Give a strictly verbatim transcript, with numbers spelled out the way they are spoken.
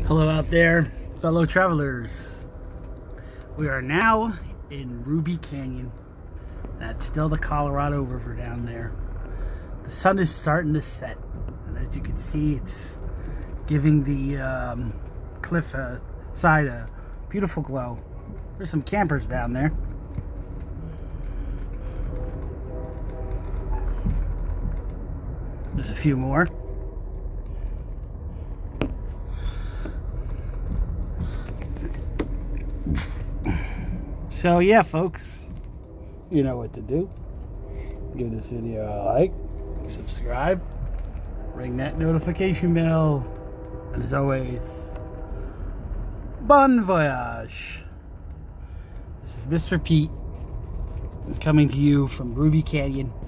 Hello out there, fellow travelers. We are now in Ruby Canyon. That's still the Colorado River down there. The sun is starting to set, and as you can see, it's giving the um, cliff uh, side a beautiful glow. There's some campers down there. There's a few more. So yeah, folks, you know what to do. Give this video a like, subscribe, ring that notification bell, and as always, bon voyage. This is Mister Pete coming to you from Ruby Canyon.